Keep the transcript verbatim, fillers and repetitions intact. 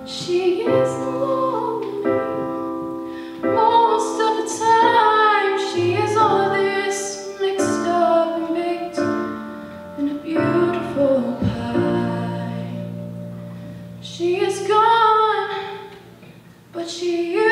She is lonely most of the time. She is all this mixed up and baked in a beautiful pie. She is gone, but she is